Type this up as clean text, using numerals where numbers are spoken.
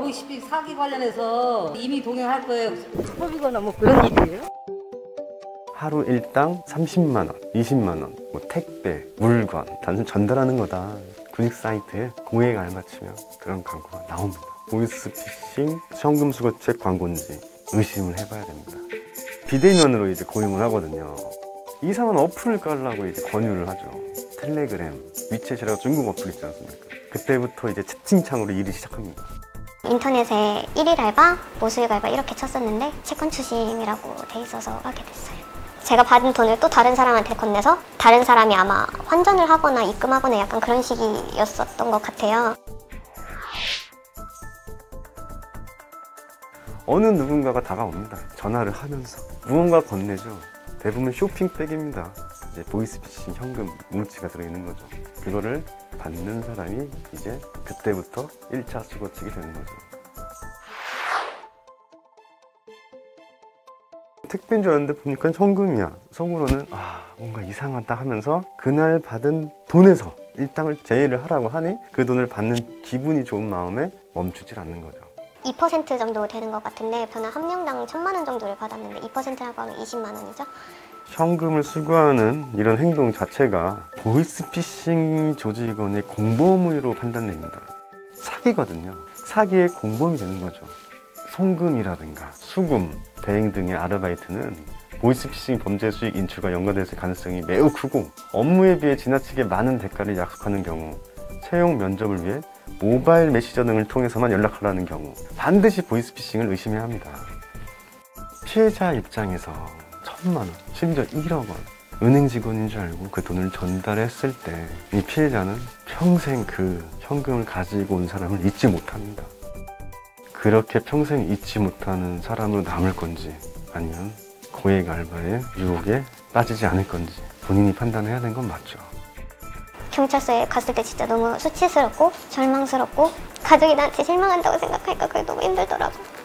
보이시피 사기 관련해서 이미 동행할 거예요. 협의거나 뭐 그런 일이에요? 하루 일당 30만 원, 20만 원, 뭐 택배, 물건, 단순 전달하는 거다. 구직 사이트에 고액 알바 치면 그런 광고가 나옵니다. 보이스피싱, 현금수거책 광고인지 의심을 해봐야 됩니다. 비대면으로 이제 고용을 하거든요. 이상한 어플을 깔라고 이제 권유를 하죠. 텔레그램, 위챗이라고 중국 어플 있지 않습니까? 그때부터 이제 채팅창으로 일이 시작합니다. 인터넷에 1일 알바, 뭐 수익 알바 이렇게 쳤었는데 채권 추심이라고 돼 있어서 하게 됐어요. 제가 받은 돈을 또 다른 사람한테 건네서 다른 사람이 아마 환전을 하거나 입금하거나 약간 그런 식이었었던 것 같아요. 어느 누군가가 다가옵니다. 전화를 하면서 무언가 건네죠. 대부분 쇼핑백입니다. 이제 보이스피싱 현금 뭉치가 들어있는 거죠. 그거를 받는 사람이 이제 그때부터 1차 수거책이 되는 거죠. 택배인 줄 알았는데 보니까 현금이야. 속으로는 뭔가 이상하다 하면서 그날 받은 돈에서 일당을 제외를 하라고 하니 그 돈을 받는 기분이 좋은 마음에 멈추질 않는 거죠. 2% 정도 되는 것 같은데 저는 한 명당 1,000만 원 정도를 받았는데 2%라고 하면 20만 원이죠. 현금을 수거하는 이런 행동 자체가 보이스피싱 조직원의 공범으로 판단됩니다. 사기거든요. 사기의 공범이 되는 거죠. 송금이라든가 수금, 대행 등의 아르바이트는 보이스피싱 범죄 수익 인출과 연관될 가능성이 매우 크고 업무에 비해 지나치게 많은 대가를 약속하는 경우, 채용 면접을 위해 모바일 메시저 등을 통해서만 연락하라는 경우 반드시 보이스피싱을 의심해야 합니다. 피해자 입장에서 1,000만 원, 심지어 1억 원 은행 직원인 줄 알고 그 돈을 전달했을 때 이 피해자는 평생 그 현금을 가지고 온 사람을 잊지 못합니다. 그렇게 평생 잊지 못하는 사람으로 남을 건지 아니면 고액 알바의 유혹에 빠지지 않을 건지 본인이 판단해야 되는 건 맞죠. 경찰서에 갔을 때 진짜 너무 수치스럽고 절망스럽고 가족이 나한테 실망한다고 생각하니까 그게 너무 힘들더라고요.